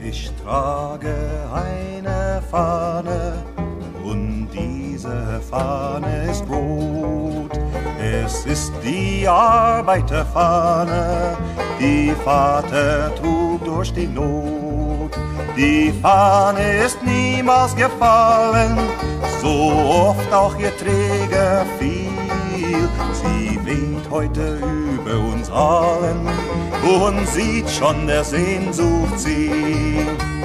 Ich trage eine Fahne und diese Fahne ist rot. Es ist die Arbeiterfahne, die Vater trug durch die Not. Die Fahne ist niemals gefallen, so oft auch ihr Träger fiel. Sie weht heute über uns allen und sieht schon der Sehnsucht Ziel.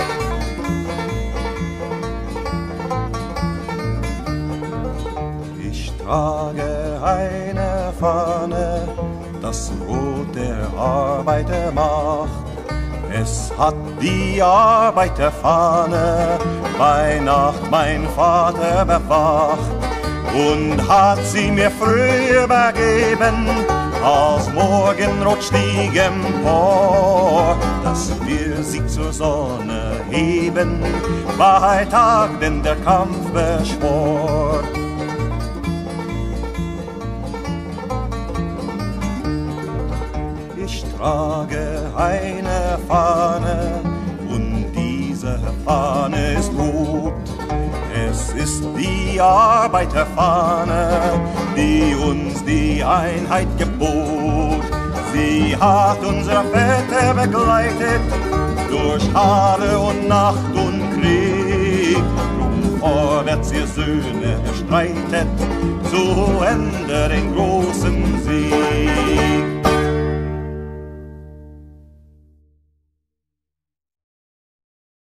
Ich trage eine Fahne, das Rot der Arbeitermacht. Es hat die Arbeiterfahne bei Nacht mein Vater bewacht und hat sie mir früh übergeben, als Morgenrot stieg empor, dass wir sie zur Sonne heben, bei Tag, denn der Kampf beschwor. Ich trage eine Fahne und diese Fahne ist rot. Es ist die Arbeiterfahne, die uns die Einheit gebot. Sie hat unsere Väter begleitet durch Haare und Nacht und Krieg. Drum vorwärts, ihr Söhne, erstreitet zu Ende den großen Sieg.